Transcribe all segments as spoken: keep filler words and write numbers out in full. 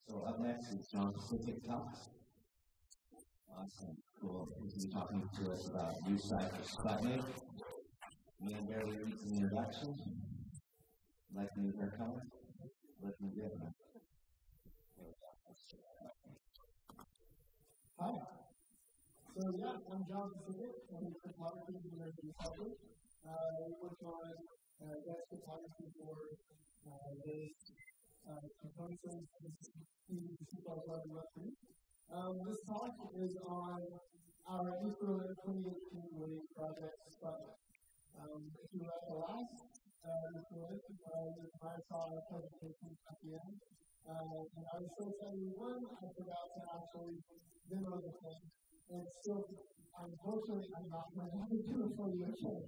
So up next is John Pacific Talks. Awesome. Cool. He's going to be talking to us about U Cypher Sputnik. Me and Barry read some introduction. Like me with her color. Looking good, huh? Hi. So yeah, I'm John Pacific. I'm a photography engineer at U Cypher. Uh, we work on uh, guest photography for uh, various uh, components of the C plus plus Web three. Um, this talk is on our April twenty eighteen Wave project Sputnik. Um, if you were at the last uh, report, uh, I saw a presentation at the end. Uh, and I was so excited, one, I forgot to actually demo the thing. And still, unfortunately, I'm not going to have to do it for you again.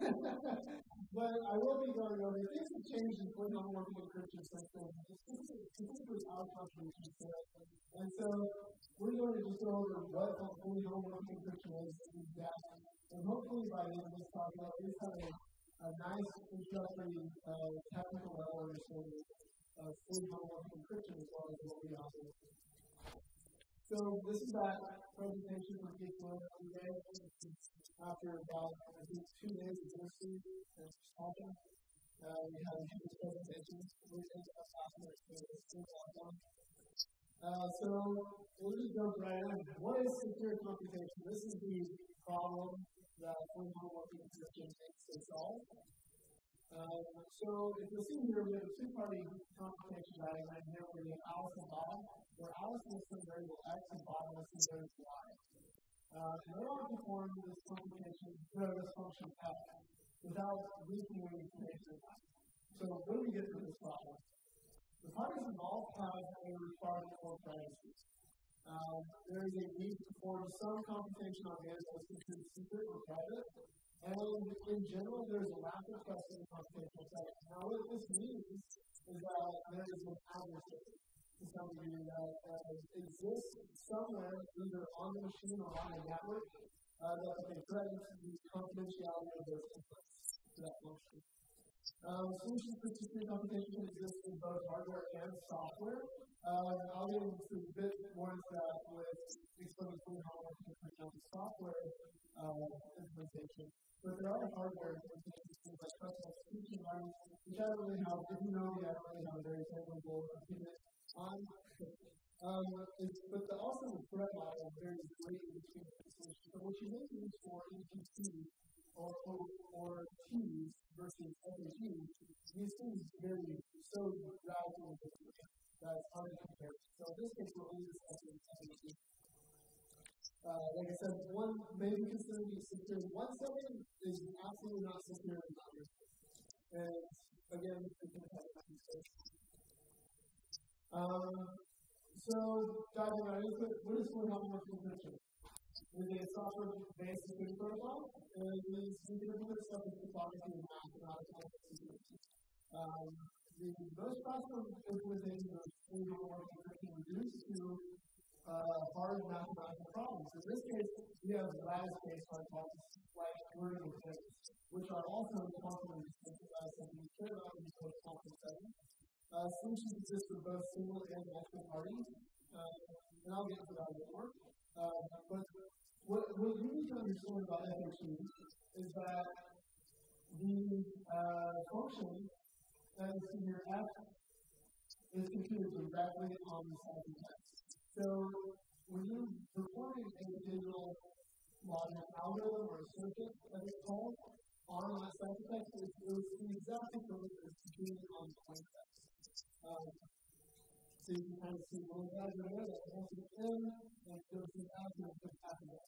But I will be going over things have changed in fully homomorphic encryption since then, specifically our contributions to it. And so we're going to just go over what fully homomorphic encryption is in depth. And hopefully by the end of this talk, we'll at least have a, a nice introductory uh, technical level understanding of fully homomorphic encryption as well as what we offer. So this is that presentation from Geekflow today. After about, I think, two days of listening and talking, uh, we had this presentation. We think that's awesome. It's awesome. Uh, so we'll just jump right in. What is secure computation? This is the problem that fully homomorphic encryption makes to solve. Um, so if you'll see here, we have a two-party computation diagram here where we have Alice and Bob, where Alice is some variable X and Bob is some variable Y. Uh, and they want to perform this computation, or this function F, without leaking any information. So what do we get from this problem? The parties involved have a requirement for privacy. Um, there is a need to perform some computation on data that's considered secret or private. And in general, there's a lack of trust in the computational setting. Now, what this means is that there is an adversary to some degree that uh, exists somewhere, either on the machine or on the network, uh, that can threaten the confidentiality of those inputs to that function. Um, solutions for secure computation can exist in both hardware and software. Uh, I'll get into a bit more of that with explaining fully homomorphic encryption on the software uh, implementation. But there are hardware implementations, things like custom execution environments, which I don't really have, if you know me, I don't really have a very favorable opinion on. Um, but the, also the threat model varies greatly between the solutions. So what you may use for E P C or, or, or Qs versus F A G, these things vary so radically differently that it's hard to compare. So in this case, we're only discussing F A G. Uh, like I said, one may be considered to be secure in one setting is absolutely not secure in another. And again, we can have that mistake. Um, so, diving right into it, what is fully homomorphic encryption? It is a software-based security protocol, and it means we can implement stuff in cryptography and math, not a security. Um, the most possible implementation of fully homomorphic encryption reduced to Uh, hard mathematical problems. In this case, we have lattice-based hard problems like ordinal things, which are also quantum synthesized and we care about in the quantum setting. Uh, solutions exist for both single and multiple parties, uh, and I'll get into that a bit more. Uh, but what, what you need to understand about F A Q is that the uh, function that is in your F is computed directly on the ciphertext. So when you're performing a digital logic algorithm or a circuit, as it's called, on that ciphertext, it was the exact equivalent of computing on the plain text. Um, so you can kind of see one guy there that has an M and goes to out and goes after that.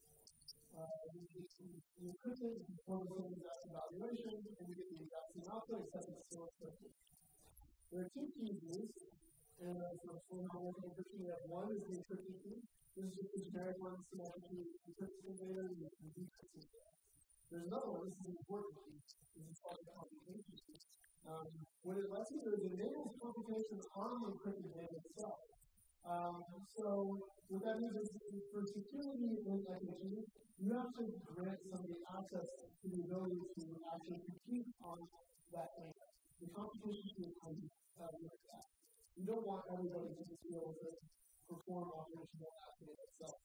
You encrypt it, you perform the same exact evaluation, and you get the exact same output, except it's still encrypted. There are two keys used. And for fully homomorphic encryption, we have one is the encryption key. This is just the generic one, symmetrically encrypting data and decrypting data. There's another one, this is an important key. This is called the computation key. Um, what it lets you do is it enables computation on the encrypted data itself. Um, so what that means is for security in F A G, you have to grant somebody access to the ability to actually compute on that data. The computation key can uh, look at that. You don't want everybody to just be able to perform operations on that data itself.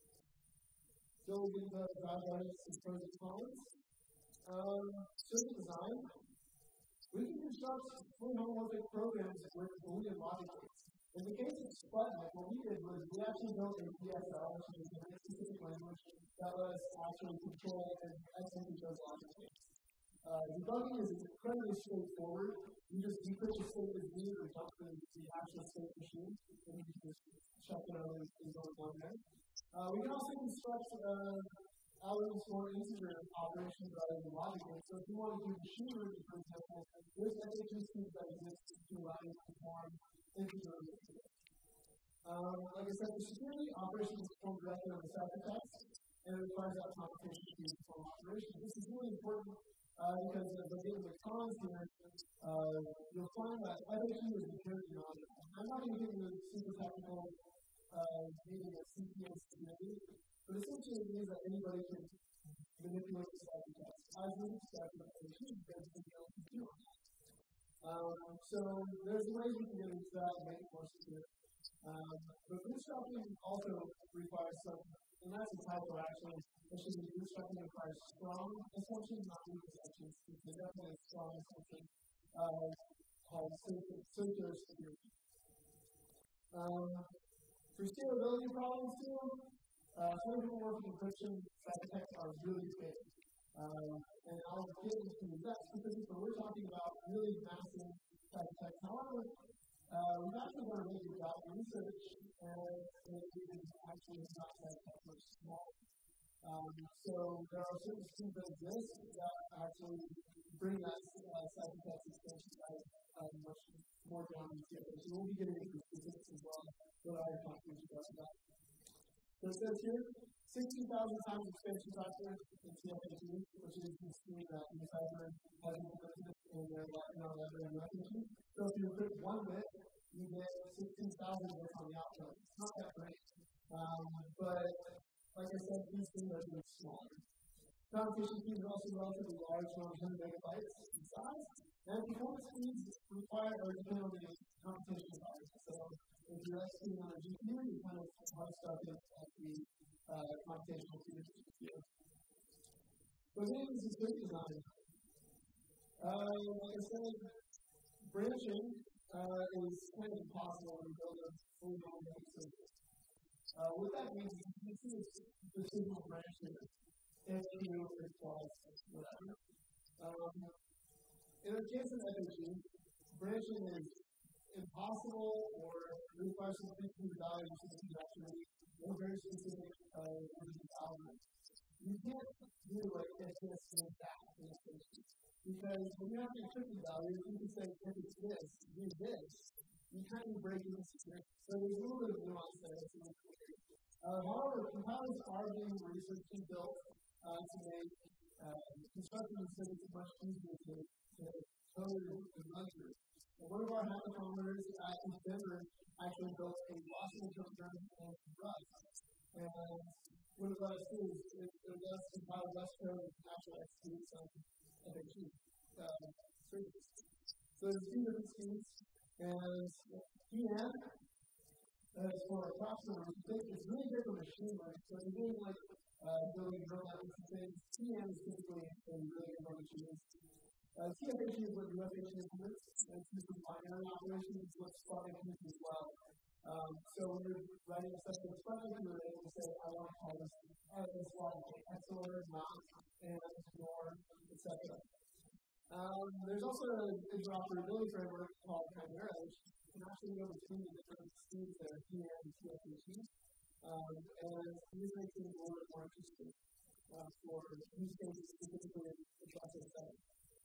So we get the drive variants and pros and cons. Um, circuit design. We can construct fully homomorphic programs with Boolean logic gates. In the case of Sputnik, what we did was we actually built a D S L, which is a very specific language that lets us actually control and execute those logic gates. Uh, debugging is incredibly straightforward. You just decrypt the state as needed or dump the, the actual state machine, and you can just check it out and go on there. Uh, we can also construct uh, algorithms for integer operations rather than logic gates. So if you want to do machine learning, for example, there's X H V schemes that exist to allow you to perform integer learning. Um, like I said, for security, operations is performed directly on the ciphertext, and it requires that computation to perform operations. This is really important uh, because as I get into the cons here, uh, you'll find that F A Q is inherently non-technical. I'm not going to get into super technical uh, meaning of C P and security, but essentially it means that anybody can manipulate the ciphertext as we expect in F A Q because we know what to do on that. Um, so there's ways we can get into that and make it more secure. Um, but bootstrapping also requires some, and that's the type of actually, actually bootstrapping requires strong assumptions, not weak assumptions. It's definitely a strong assumption uh, called circular security. Um, for scalability problems too, uh, some homomorphic encryption ciphertexts are really big. Um, and I'll get into that specifically when we're talking about really massive ciphertexts. However, uh, we've actually done a really good job of research, and it is actually not that much smaller. Um, so there are certain schemes that exist that actually bring that uh, ciphertext extension size uh, much more down in scale. So we'll be getting into specifics as well, but I have talked to you about that. So it says here, sixteen thousand times expansion factor in C F A Q, which is the scheme that Decipher has implemented in their in our library messaging. So if you encrypt one bit, you get sixteen thousand bits on the output. It's not that great. Um, but like I said, these things are getting smaller. Computation speed is also relatively large, around one hundred megabytes in size, and performance speeds require or depend on the computation size. So if you're executing on a G P U, you kind of hard stuff at the uh, computational speed of the G P U. So again, this is good design. Uh, like I said, branching uh, is kind of impossible when you build a fully homomorphic circuit. Uh, what that means is you can see this decimal branch here. F A Q is false, whatever. Um, in the case of F A Q, branching is impossible or requires some particular value to be actually or very specific uh, algorithm. You can't do like if this and that in this case. Because when you have to encrypt the values, you can say if it's this, do this. You kind of break into security. So there's a little bit of nuance there. Uh, however, compilers are being researched and built uh, to make uh, constructing the circuits much easier to, to code and run through. And one of our hackathoners at Denver actually built a loss interpreter in Rust. And what it lets us do is it, it lets us compile Rust code and actually execute some F A Q uh, circuits. So there's two different schemes. And P M, as for a processor, it's really good for machine learning. So if you're doing like uh, building neural networks and things, P M is typically a really good for machines. Uh, C F A Q is what U F H implements. It's used for binary operations. It's what Sputnik uses as well. Um, so when you're writing a set of Sputnik, you're able to say, I want to call this this logic, X O R, not, and nor, et cetera. Um, there's also an interoperability framework called Chimera, which can actually go between the different schemes there, P M and C F A Q. Um, and this makes it a little bit more interesting uh, for use cases specifically in the process side.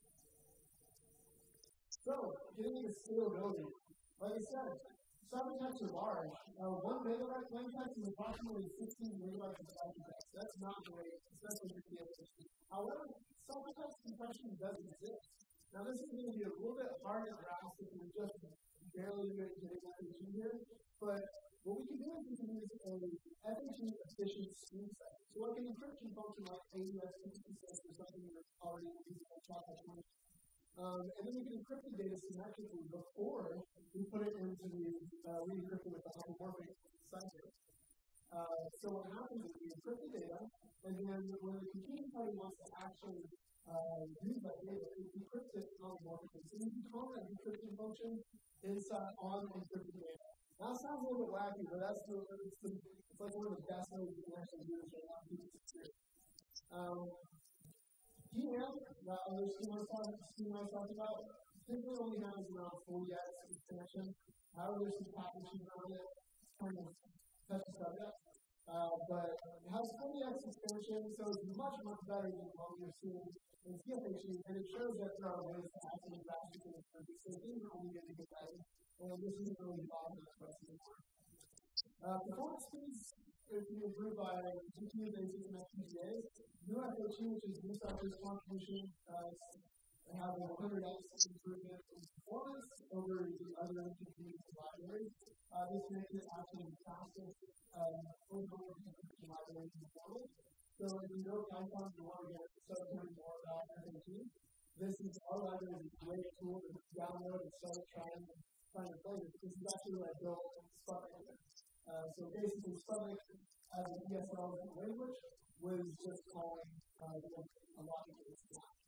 So, getting into scalability. Like I said, ciphertexts are large. Uh, one megabyte plaintext is approximately sixteen megabytes of ciphertext. That's not great, especially for C F A Q. However, ciphertext compression does exist. Now, this is going to be a little bit hard to grasp if you're just barely getting F A Q here, but what we can do is we can use a F A Q efficient scheme set. So, like an encryption function like A E S sixty-six or something you're already using on top of Um, and then we can encrypt the data symmetrically before we put it into the, uh, we encrypt it with the homomorphic cipher. Uh, so what happens is we encrypt the data, and then when the computing party wants to actually uh, use that data, it encrypts it homomorphically. So you can call that encryption function inside on encrypted data. Now it sounds a little bit wacky, but that's the, it's, the, it's like one of the best ways you can actually do this right now. Um, Email, the other scheme I was talking about, typically only has around forty x expansion. However, there's some packaging around it. It's kind of touchy subject. Uh, but it has forty x expansion, so it's much, much better than what we're seeing in C F H E, and it shows that there are ways to actually drastically improve it. So things are only going to get better, and this isn't really bothering us for us anymore. Uh, performance speeds can be improved by G P U basics and F P G As. U F H E, which is NuCypher's contribution, uh, has a one hundred x improvement in performance over the other competing libraries. Uh, this makes it actually the fastest um, overall computing library in the world. So if you know Python, you want to get started more about F H E. This is our library is a great tool to download and start trying trying to play with. This is actually what I built Sputnik with. Uh, so basically, Sputnik as a D S L language was just calling uh, a logic base.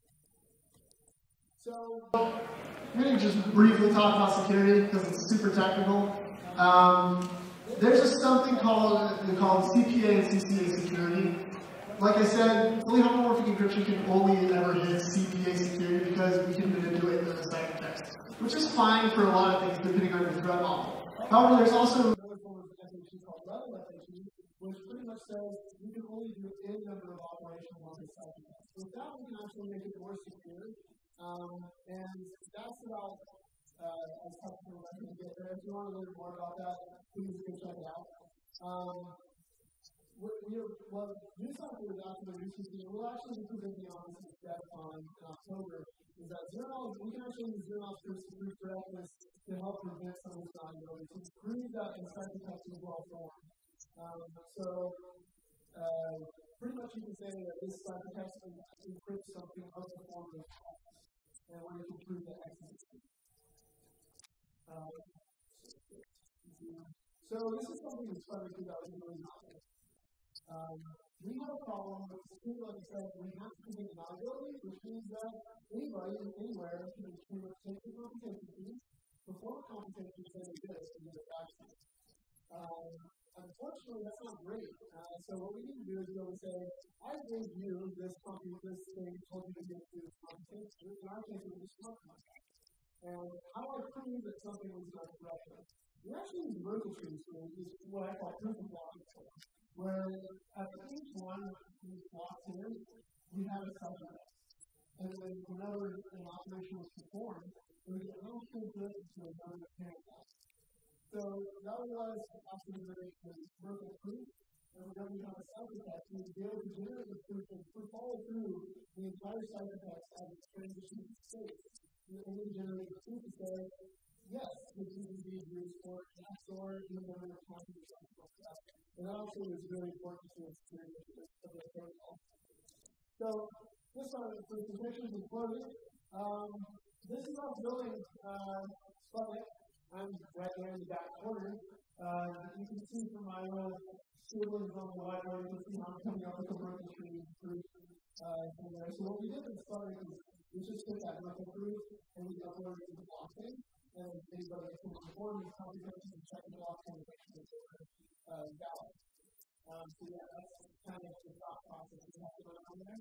So, I'm going to just briefly talk about security because it's super technical. Um, there's just something called called C P A and C C A security. Like I said, fully homomorphic encryption can only ever hit C P A security because we can manipulate the ciphertext, which is fine for a lot of things depending on your threat model. However, there's also another form of F H E called rebel F H E, which pretty much says you can only do a number of operations on this ciphertext. With that, we can actually make it more secure. Um, and that's about uh, as technical as I can get there. If you want to learn more about that, please go check it out. Um, we are, what NuCypher is actually releasing, we'll actually be presenting on this instead on in October, is that zero knowledge, we can actually use zero knowledge proofs to prove correctness to help prevent some of this vulnerability, to prove that the ciphertext is well formed. Um, so, uh, pretty much you can say that this ciphertext encrypts something of the form of text, and we're going to prove that X is true. Um, so this is something that's funny too that was really not there. Um, we have a problem with security, like I said, we have to predict malleability, which means that anybody anywhere can pretty much take the computation keys, perform a computation that exists, and get it back to you. Um, unfortunately, that's not great. Uh, so what we need to do is go and say, I gave you this compute, this thing, told you to get to this computation, and I think it was a smart contract. And how do I prove that something was done correctly? We actually use Merkle trees, which is what I call proof of logic, where at each one of these blocks here, we have a ciphertext. And then whenever an operation was performed, we get no input to another parent block. So that would allow us to actually generate the Merkle proof, and whenever we have a ciphertext, we would be able to generate the proof and follow through the entire ciphertext as a transition state. And then we generate the proof to say, yes, this is indeed used for X or even number of times or something like that. And that also is really important to experience of the protocol. So, this one is for protections and closing. Um, this is our building uh, Sputnik. I'm right there in the back corner. Uh, you can see from my little scribblings on the whiteboard, you can see how I'm coming up with a Merkle tree proof uh, from there. So what we did in Sputnik is we just took that Merkle proof and we uploaded it to the blockchain. And anybody can perform these computations and check the blockchain and make sure that they're uh, valid. Um, so yeah, that's kind of the thought process we have to run on there.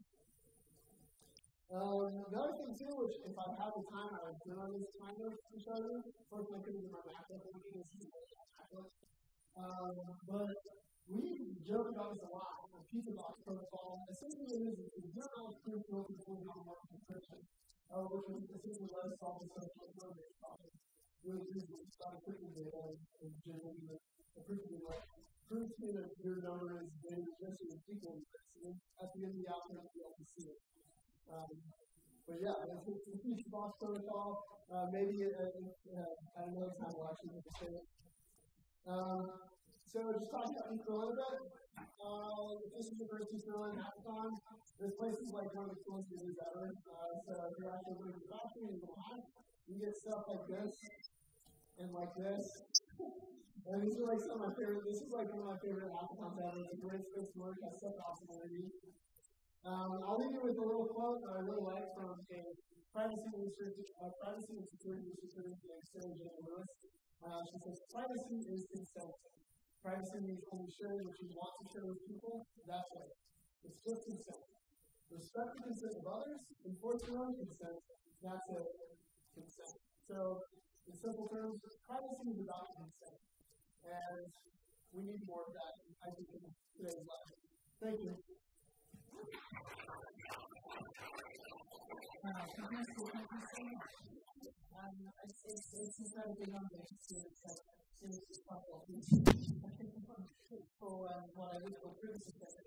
Um, the other thing too, which if I had the time, I would do on this kind of to show you. Unfortunately, I couldn't do my MacBook. I'm going to see my MacBook. Um, but we joke about this a lot. The pizza box protocol. Essentially, it is a zero-knowledge proof built into fully homomorphic encryption, uh, which is essentially let us solve the social motivated problem. Really easy to start encrypting data and generating the proof of like prove to me that your number is greater than or equal to this. And at the end of the output, you'll be able to see it. Um, but yeah, it's a huge box protocol. Uh, maybe uh, uh, at another time we'll actually make a say it. Um, So just talking about East Berlin a bit. Uh, this is the first East Berlin hackathon. This place is like one of the coolest cities ever. Uh, so if you're actually going to the factory and you go hack, you get stuff like this and like this. And these are like some of my favorite. This is like one of my favorite hackathons ever. It's a great space to work. Has such awesome energy. Um, I'll leave you with a little quote that I really like from a privacy research, uh, privacy and security researcher named Sarah Jane Lewis. Uh, she says, privacy is consent. Privacy means only sharing what you want to share with people. That's it. It's just consent. Respect the consent of others. Enforce your own consent. That's it. Consent. So, in simple terms, privacy is about consent. And we need more of that, I think, in today's life. Thank you. Uh, fantastic, thank you so much. Um, it's, it's, it's incredibly humbling to see that serious trouble for um, what I would call criticism.